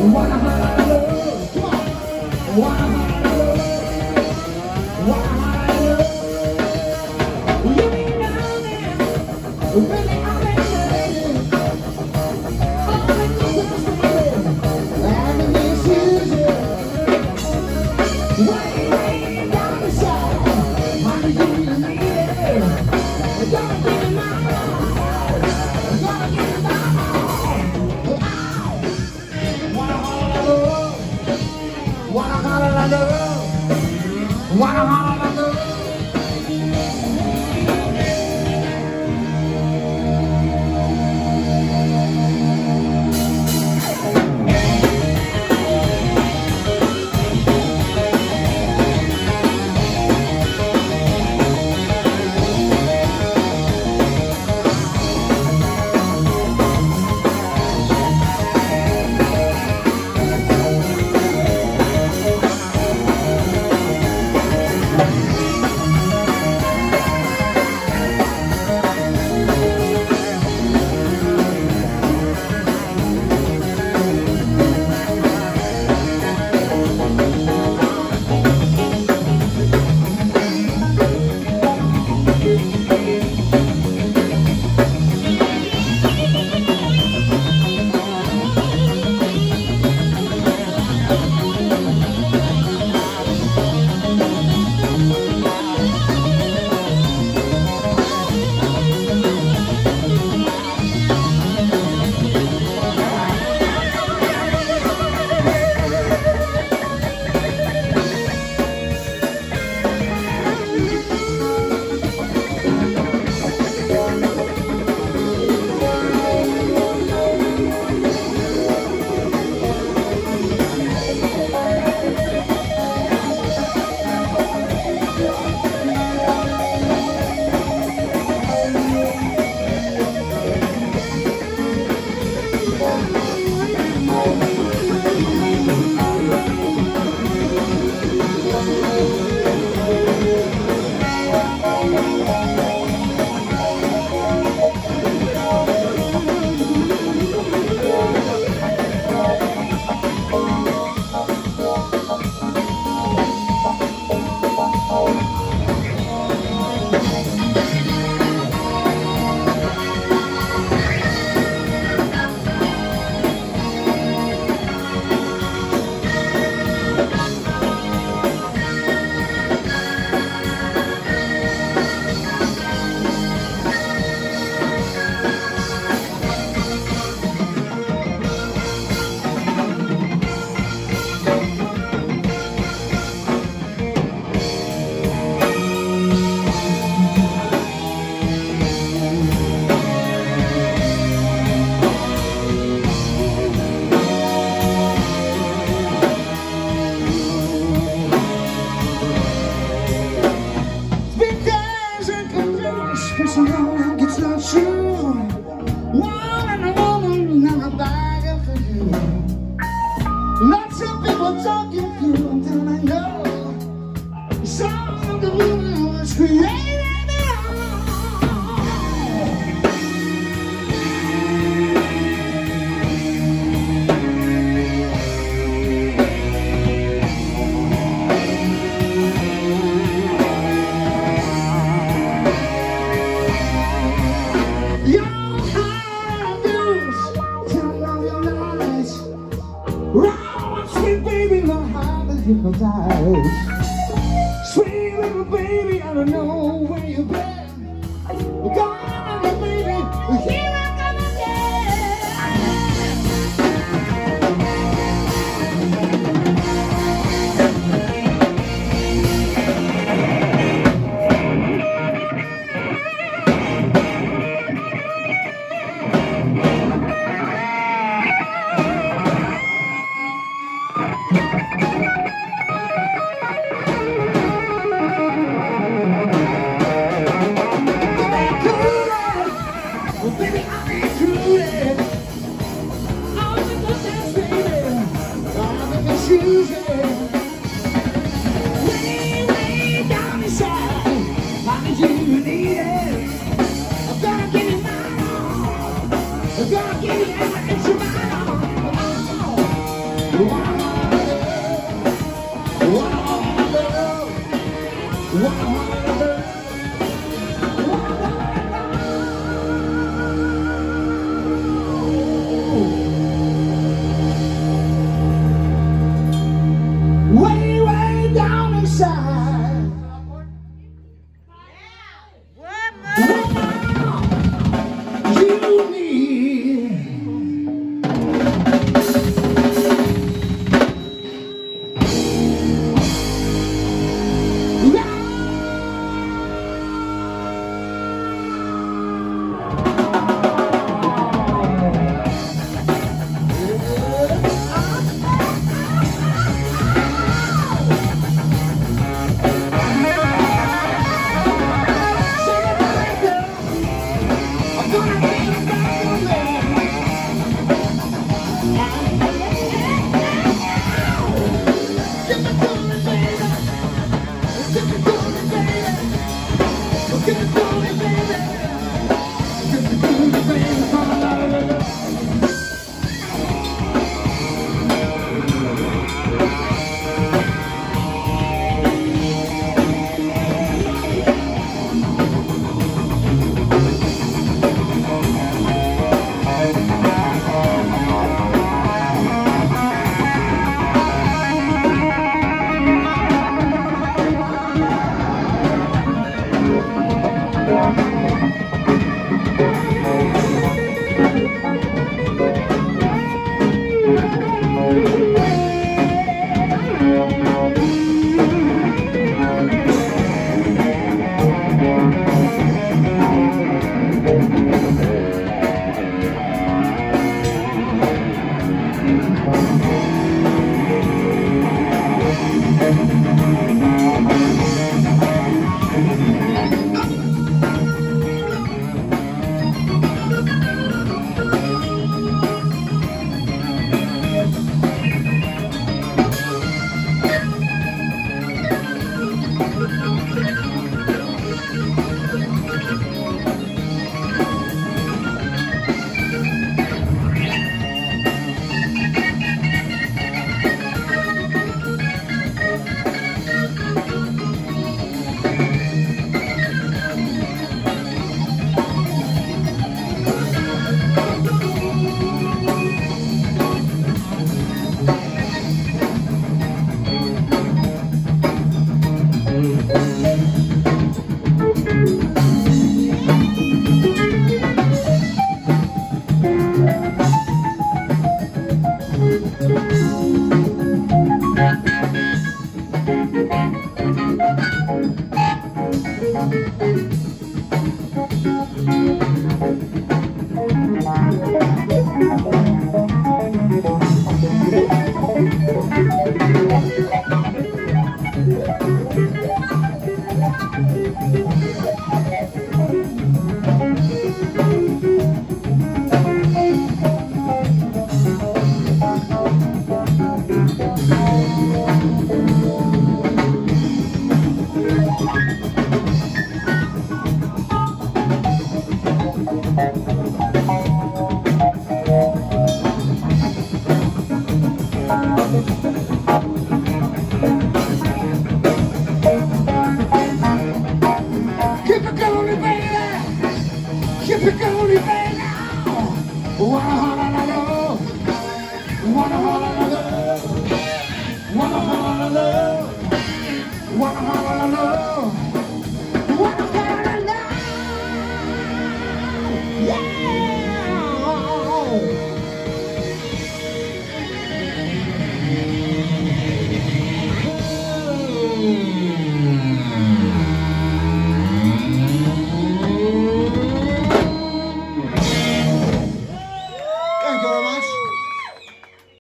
What a heart of love. Come on. What a heart of love. What a heart of love. You mean nothing. Really, I mean nothing. All the good things for me. Everything's easy. Way down the side. How do you need it? Don't give me my heart. Don't give me my heart. What a heart of love. What a heart of love. What a heart of love. It's not true. One and a woman and a bag for you. Lots of people talking through until I know some of the woman was created. Sweet baby, my heart is hypnotized. Sweet little baby, I don't know where you've been. Gone, little baby, here I come way down inside. How did you need it? I'm gonna give you my all. I'm gonna give you everything to my all. Way down inside. You need.